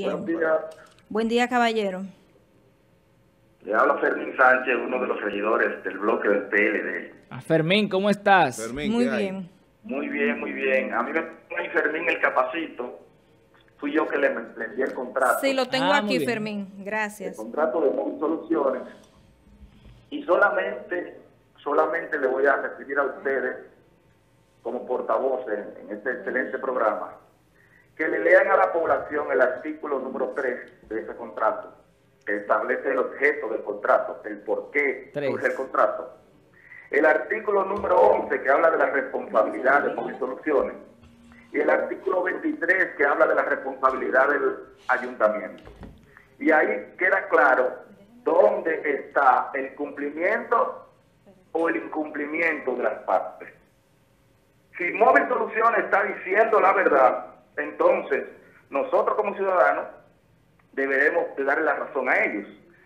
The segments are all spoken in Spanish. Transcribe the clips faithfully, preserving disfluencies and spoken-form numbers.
Buenos días. Buen día, caballero. Le habla Fermín Sánchez, uno de los regidores del bloque del P L D. Ah, Fermín, ¿cómo estás? Fermín, Muy ¿qué hay? bien. Muy bien, muy bien. A mí me pone Fermín el capacito. Fui yo que le, le envié el contrato. Sí, lo tengo Ah, muy aquí, bien. Fermín. Gracias. El contrato de Móvil Soluciones. Y solamente, solamente le voy a recibir a ustedes, como portavoces en, en este excelente programa, que le lean a la población el artículo número tres de ese contrato, que establece el objeto del contrato, el por qué Tres. surge el contrato. El artículo número once, que habla de la responsabilidad de Móvil Soluciones. Y el artículo veintitrés, que habla de la responsabilidad del ayuntamiento. Y ahí queda claro dónde está el cumplimiento o el incumplimiento de las partes. Si Móvil Soluciones está diciendo la verdad, entonces nosotros como ciudadanos deberemos de darle la razón a ellos.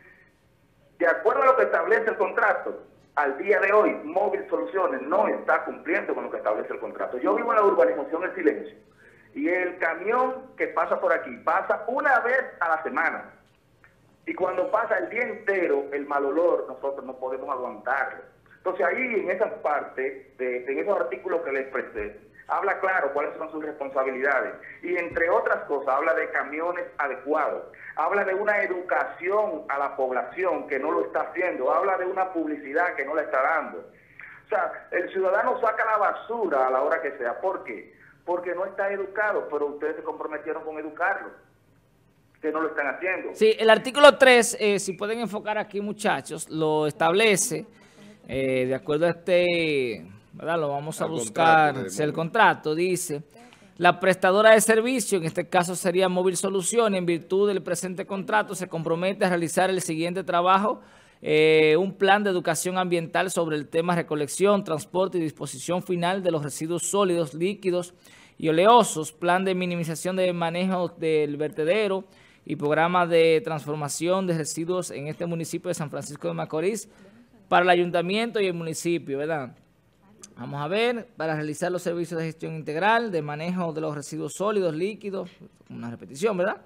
De acuerdo a lo que establece el contrato, al día de hoy Móvil Soluciones no está cumpliendo con lo que establece el contrato. Yo vivo en la urbanización El Silencio y el camión que pasa por aquí pasa una vez a la semana. Y cuando pasa el día entero, el mal olor, nosotros no podemos aguantarlo. Entonces ahí, en esa parte, de, en esos artículos que les expresé, habla claro cuáles son sus responsabilidades. Y entre otras cosas, habla de camiones adecuados. Habla de una educación a la población que no lo está haciendo. Habla de una publicidad que no la está dando. O sea, el ciudadano saca la basura a la hora que sea. ¿Por qué? Porque no está educado, pero ustedes se comprometieron con educarlo, que no lo están haciendo. Sí, el artículo tres, eh, si pueden enfocar aquí, muchachos, lo establece, eh, de acuerdo a este, ¿verdad? Lo vamos a Al buscar, contrato de si el Móvil. contrato dice, la prestadora de servicio, en este caso sería Móvil Soluciones, en virtud del presente contrato, se compromete a realizar el siguiente trabajo, eh, un plan de educación ambiental sobre el tema recolección, transporte y disposición final de los residuos sólidos, líquidos y oleosos, plan de minimización de manejo del vertedero y programa de transformación de residuos en este municipio de San Francisco de Macorís para el ayuntamiento y el municipio, ¿verdad? Vamos a ver, para realizar los servicios de gestión integral, de manejo de los residuos sólidos, líquidos, una repetición, ¿verdad?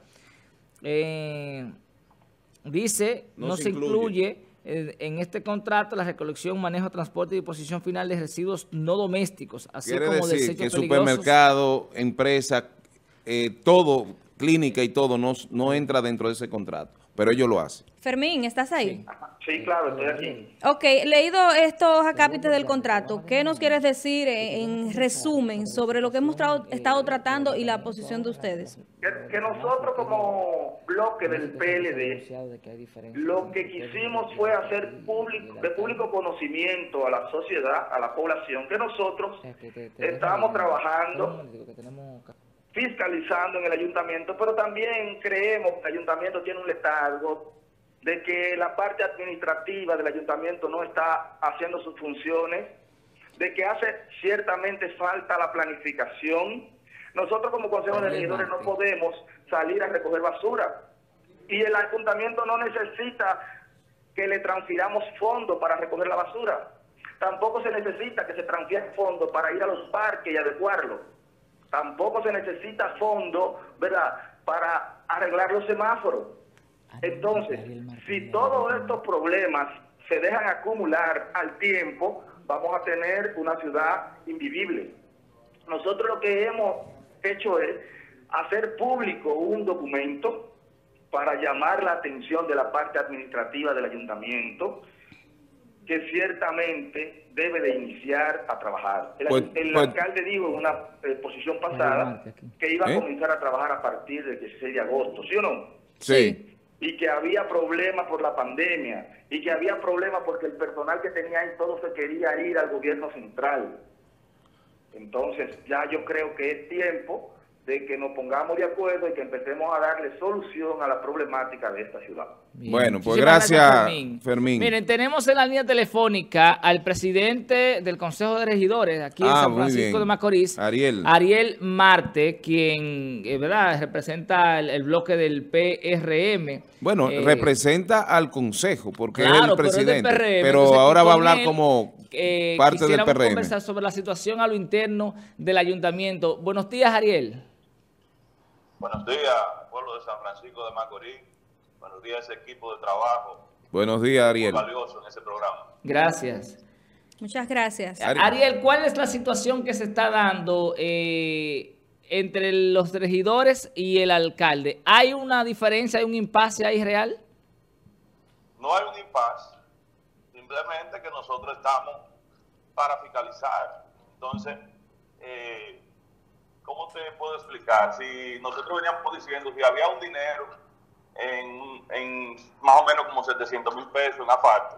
Eh, dice, no, No se, se incluye, incluye eh, en este contrato la recolección, manejo, transporte y disposición final de residuos no domésticos, así Quiere como decir desechos que peligrosos. supermercado, empresa, eh, todo, clínica y todo, no, no entra dentro de ese contrato, pero ellos lo hacen. Fermín, ¿estás ahí? Sí, claro, estoy aquí. Ok, leído estos acápites del contrato, ¿qué nos quieres decir en, en resumen sobre lo que hemos tra- estado tratando y la posición de ustedes? Que, que nosotros como bloque del P L D, lo que quisimos fue hacer público, de público conocimiento a la sociedad, a la población, que nosotros estamos trabajando, fiscalizando en el ayuntamiento, pero también creemos que el ayuntamiento tiene un letargo de que la parte administrativa del ayuntamiento no está haciendo sus funciones, de que hace ciertamente falta la planificación. Nosotros como Consejo de Regidores no podemos salir a recoger basura y el ayuntamiento no necesita que le transfiramos fondos para recoger la basura. Tampoco se necesita que se transfieran fondos para ir a los parques y adecuarlo. Tampoco se necesita fondos, ¿verdad?, para arreglar los semáforos. Entonces, si todos estos problemas se dejan acumular al tiempo, vamos a tener una ciudad invivible. Nosotros lo que hemos hecho es hacer público un documento para llamar la atención de la parte administrativa del ayuntamiento, que ciertamente debe de iniciar a trabajar. El, Pues, el pues, alcalde dijo en una eh, posición pasada que iba a ¿Eh? comenzar a trabajar a partir del dieciséis de agosto, ¿sí o no? Sí. Y que había problemas por la pandemia, y que había problemas porque el personal que tenía ahí todo se quería ir al gobierno central. Entonces ya yo creo que es tiempo de que nos pongamos de acuerdo y que empecemos a darle solución a la problemática de esta ciudad. Bien. Bueno, pues Muchísimas gracias, Fermín. Fermín. Miren, tenemos en la línea telefónica al presidente del Consejo de Regidores aquí en Ah, San muy Francisco bien. de Macorís, Ariel. Ariel Marte, quien, eh, ¿verdad?, representa el, el bloque del P R M. Bueno, Eh, representa al Consejo, porque claro, es el pero es del presidente, P R M, pero entonces, ahora y va a con hablar él, como eh, parte del quisiéramos P R M. conversar sobre la situación a lo interno del ayuntamiento. Buenos días, Ariel. Buenos días, pueblo de San Francisco de Macorís. Buenos días, ese equipo de trabajo. Buenos días, Ariel. Muy valioso en ese programa. Gracias. Muchas gracias. Ariel, ¿cuál es la situación que se está dando eh, entre los regidores y el alcalde? ¿Hay una diferencia, hay un impasse ahí real? No hay un impasse, simplemente que nosotros estamos para fiscalizar. Entonces, eh, ¿cómo te puedo explicar? Si nosotros veníamos diciendo, si había un dinero en, en más o menos como setecientos mil pesos en asfalto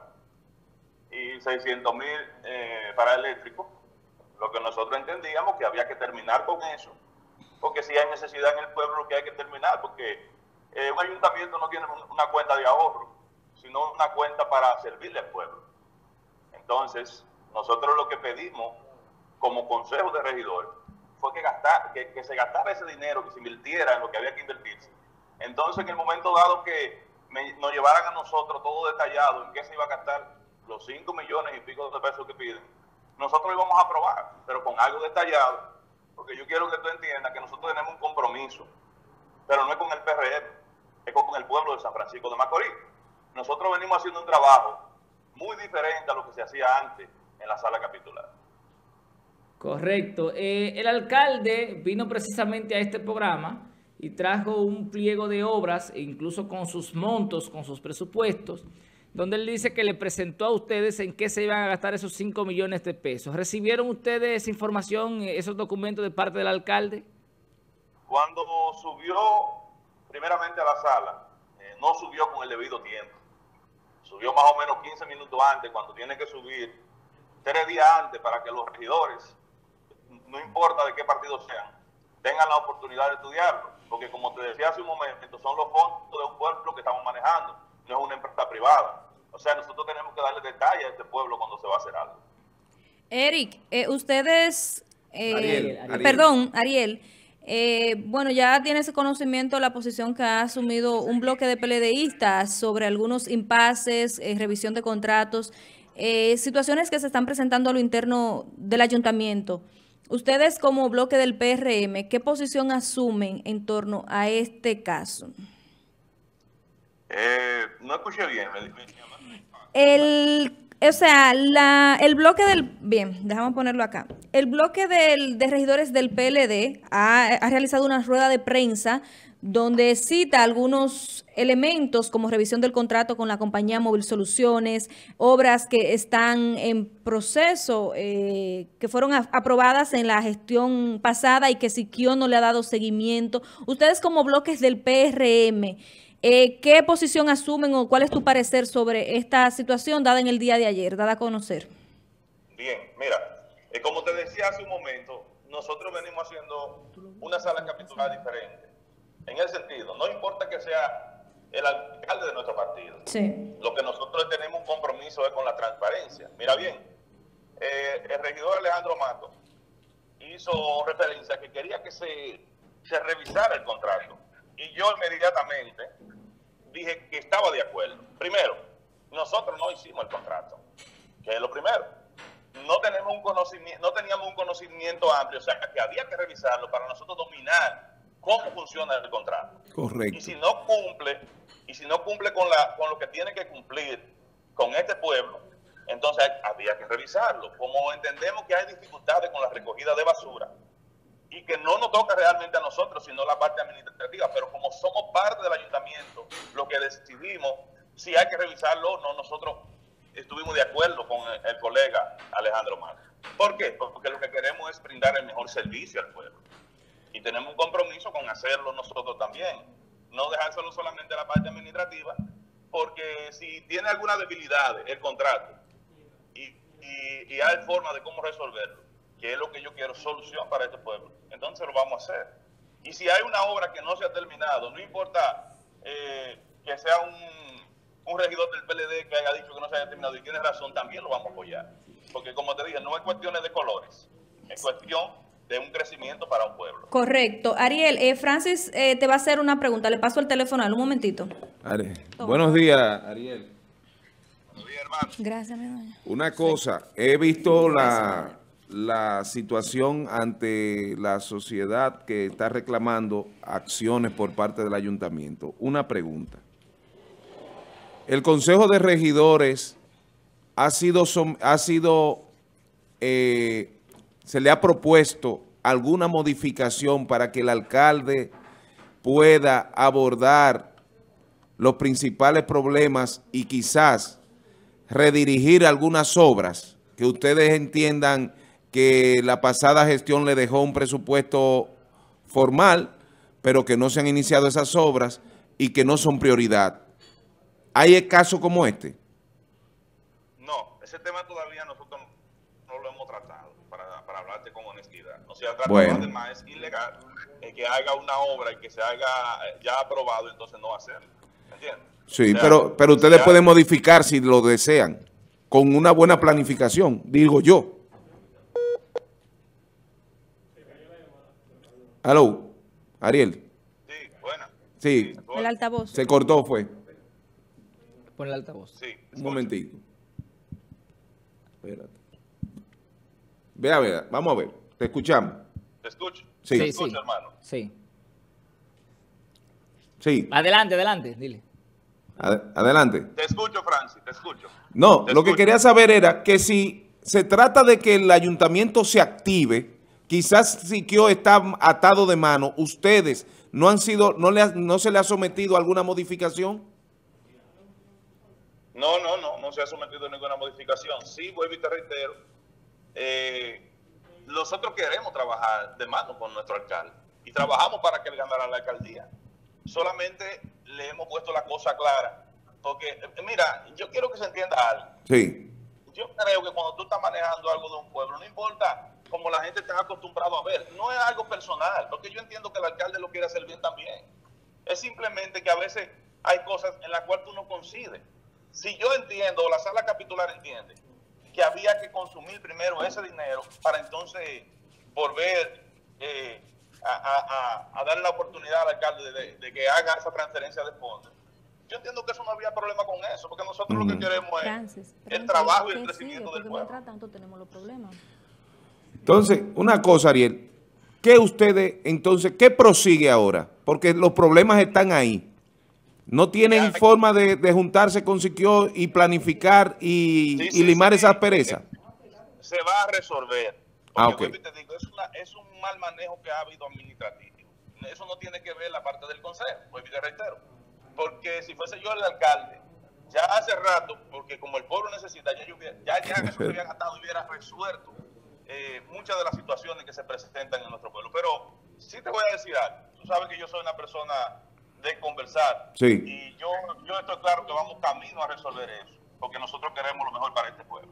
y seiscientos mil eh, para eléctrico, lo que nosotros entendíamos que había que terminar con eso, porque si hay necesidad en el pueblo, lo que hay que terminar, porque eh, un ayuntamiento no tiene una cuenta de ahorro, sino una cuenta para servirle al pueblo. Entonces, nosotros lo que pedimos como consejo de regidores fue que, gastar, que, que se gastara ese dinero, que se invirtiera en lo que había que invertirse. Entonces, en el momento dado que me, nos llevaran a nosotros todo detallado en qué se iba a gastar los cinco millones y pico de pesos que piden, nosotros lo íbamos a aprobar, pero con algo detallado, porque yo quiero que tú entiendas que nosotros tenemos un compromiso, pero no es con el P R M, es con el pueblo de San Francisco de Macorís. Nosotros venimos haciendo un trabajo muy diferente a lo que se hacía antes en la sala capitular. Correcto. Eh, el alcalde vino precisamente a este programa y trajo un pliego de obras, incluso con sus montos, con sus presupuestos, donde él dice que le presentó a ustedes en qué se iban a gastar esos cinco millones de pesos. ¿Recibieron ustedes esa información, esos documentos de parte del alcalde? Cuando subió primeramente a la sala, eh, no subió con el debido tiempo. Subió más o menos quince minutos antes, cuando tiene que subir tres días antes para que los regidores, no importa de qué partido sean, tengan la oportunidad de estudiarlo. Porque como te decía hace un momento, son los fondos de un pueblo que estamos manejando, no es una empresa privada. O sea, nosotros tenemos que darle detalle a este pueblo cuando se va a hacer algo. Eric, eh, ustedes... Eh, Ariel, Ariel. Perdón, Ariel. Eh, bueno, ya tienes conocimiento de la posición que ha asumido un bloque de PLDistas sobre algunos impases, eh, revisión de contratos, eh, situaciones que se están presentando a lo interno del ayuntamiento. Ustedes como bloque del P R M, ¿qué posición asumen en torno a este caso? Eh, no escuché bien. El, o sea, la, el bloque del... Bien, déjame ponerlo acá. El bloque del, de regidores del P L D ha, ha realizado una rueda de prensa donde cita algunos elementos como revisión del contrato con la compañía Móvil Soluciones, obras que están en proceso, eh, que fueron a, aprobadas en la gestión pasada y que Siquio no le ha dado seguimiento. Ustedes como bloques del P R M, eh, ¿qué posición asumen o cuál es tu parecer sobre esta situación dada en el día de ayer, dada a conocer? Bien, mira, eh, como te decía hace un momento, nosotros venimos haciendo una sala capitular diferente. En el sentido, no importa que sea el alcalde de nuestro partido. Sí. Lo que nosotros tenemos un compromiso es con la transparencia. Mira bien, eh, el regidor Alejandro Mato hizo referencia a que quería que se, se revisara el contrato. Y yo inmediatamente dije que estaba de acuerdo. Primero, nosotros no hicimos el contrato, que es lo primero. No tenemos un conocimiento, no teníamos un conocimiento amplio, o sea, que había que revisarlo para nosotros dominar cómo funciona el contrato. Correcto. Y si no cumple, y si no cumple con la con lo que tiene que cumplir con este pueblo, entonces había que revisarlo. Como entendemos que hay dificultades con la recogida de basura y que no nos toca realmente a nosotros, sino la parte administrativa, pero como somos parte del ayuntamiento, lo que decidimos, si hay que revisarlo o no, nosotros estuvimos de acuerdo con el, el colega Alejandro Mato. ¿Por qué? Porque lo que queremos es brindar el mejor servicio al pueblo. Y tenemos un compromiso con hacerlo nosotros también. No dejárselo solamente a la parte administrativa, porque si tiene alguna debilidad el contrato y, y, y hay forma de cómo resolverlo, que es lo que yo quiero, solución para este pueblo, entonces lo vamos a hacer. Y si hay una obra que no se ha terminado, no importa eh, que sea un, un regidor del P L D que haya dicho que no se haya terminado y tiene razón, también lo vamos a apoyar. Porque como te dije, no es cuestiones de colores, es cuestión de un crecimiento para un pueblo. Correcto. Ariel, eh, Francis eh, te va a hacer una pregunta. Le paso el teléfono, un momentito. Are. Buenos días, Ariel. Buenos días, hermano. Gracias, mi doña. Una cosa, he visto la, la situación ante la sociedad que está reclamando acciones por parte del ayuntamiento. Una pregunta. El Consejo de Regidores ha sido, ha sido eh, se le ha propuesto alguna modificación para que el alcalde pueda abordar los principales problemas y quizás redirigir algunas obras que ustedes entiendan que la pasada gestión le dejó un presupuesto formal, pero que no se han iniciado esas obras y que no son prioridad. ¿Hay casos como este? No, ese tema todavía nosotros no lo hemos tratado, para, para hablarte con honestidad. No se ha tratado, bueno. Además es ilegal eh, que haga una obra y que se haga ya aprobado, entonces no hacerlo. ¿Entiendes? Sí, o sea, pero, pero ustedes ya, pueden modificar si lo desean, con una buena planificación, digo yo. Aló, Ariel. Sí, buena. Sí. El altavoz. Se cortó, fue. Pon el altavoz. Sí, Un momentito. Espérate. Vea, vea, vamos a ver. Te escuchamos. ¿Te escucho? Sí. ¿Te Sí, escucho, sí. hermano? Sí. Sí. Adelante, adelante, dile. Ad- adelante. Te escucho, Francis, te escucho. No, Te lo que escucho. quería saber era que si se trata de que el ayuntamiento se active, quizás Siquio está atado de mano, ustedes no han sido, no, le ha- no se le ha sometido a alguna modificación. No, no, no, no se ha sometido a ninguna modificación. Sí, vuelvo y te reitero, eh, nosotros queremos trabajar de mano con nuestro alcalde y trabajamos para que él ganara la alcaldía. Solamente le hemos puesto la cosa clara, porque, eh, mira, yo quiero que se entienda algo. Sí. Yo creo que cuando tú estás manejando algo de un pueblo, no importa como la gente está acostumbrado a ver, no es algo personal, porque yo entiendo que el alcalde lo quiere hacer bien también. Es simplemente que a veces hay cosas en las cuales tú no coincides. Si yo entiendo, o la sala capitular entiende, que había que consumir primero ese dinero para entonces volver eh, a, a, a, a darle la oportunidad al alcalde de, de que haga esa transferencia de fondos. Yo entiendo que eso no había problema con eso, porque nosotros Uh-huh. lo que queremos es Francis, el Francis, trabajo y el ¿qué crecimiento sigue? del Porque pueblo. mientras tanto tenemos los problemas. Entonces, una cosa, Ariel, ¿qué ustedes, entonces, qué prosigue ahora? Porque los problemas están ahí. No tienen Ya, forma de, de juntarse con Siquio y planificar y, Sí, y sí, limar sí. esas perezas. Se va a resolver. Porque, Ah, ok. vuelvo y te digo, es, una, es un mal manejo que ha habido administrativo. Eso no tiene que ver la parte del consejo, vuelvo y te reitero. Porque si fuese yo el alcalde, ya hace rato, porque como el pueblo necesita, ya, yo hubiera, ya, ya eso se habían atado y hubiera resuelto eh, muchas de las situaciones que se presentan en nuestro pueblo. Pero sí te voy a decir algo. Tú sabes que yo soy una persona de conversar. Sí. Y yo, yo estoy claro que vamos camino a resolver eso, porque nosotros queremos lo mejor para este pueblo.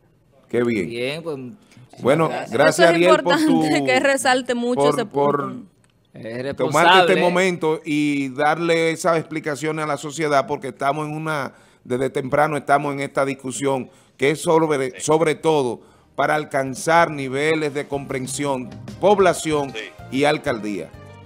Qué bien. Bien, pues. Bueno, gracias. gracias, Eso es Ariel, por importante tu... que resalte mucho por- ese por- punto. Es tomarte responsable. este momento y darle esas explicaciones a la sociedad, porque estamos en una, desde temprano estamos en esta discusión que es sobre, sobre todo para alcanzar niveles de comprensión, población Sí. y alcaldía.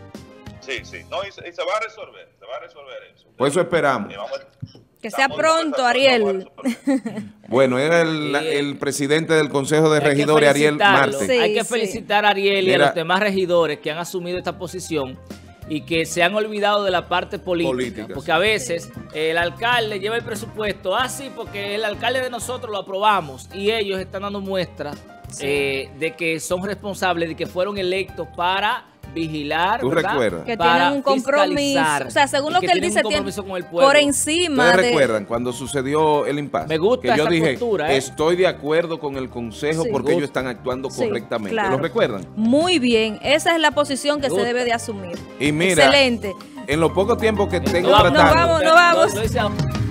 Sí, sí. No, y, se, y se va a resolver, se va a resolver eso. Por eso esperamos. Y vamos a- Que sea estamos pronto, dispuestos a Ariel. resolver. Bueno, era el, Sí. el presidente del Consejo de Hay que Regidores, Ariel felicitarlo. Marte. Sí. Hay que felicitar a Ariel y a Mira. los demás regidores que han asumido esta posición y que se han olvidado de la parte política. Política, porque sí. a veces eh, el alcalde lleva el presupuesto así porque el alcalde de nosotros lo aprobamos y ellos están dando muestra eh, de que son responsables, de que fueron electos para vigilar, ¿Tú ¿verdad? recuerdas? Que Para tienen un compromiso. fiscalizar O sea, según y lo que, él tienen dice, un tiene compromiso con el pueblo. por encima ¿Ustedes de... recuerdan cuando sucedió el impasse? Me gusta que yo esa dije, postura, ¿eh? estoy de acuerdo con el Consejo Sí. porque Me ellos gusta. están actuando Sí, correctamente. claro. ¿Lo recuerdan? Muy bien, esa es la posición que Me se gusta. debe de asumir. Y mira, Excelente. en los pocos tiempos que tengo No, nos tratando... vamos, nos vamos. Lo- lo hice a-